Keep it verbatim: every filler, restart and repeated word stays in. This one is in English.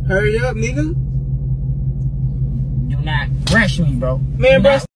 Hurry up, nigga. Do not rush me, bro. Man, bro.